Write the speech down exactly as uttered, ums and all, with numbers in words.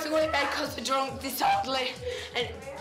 going to bed because they're drunk, disorderly, and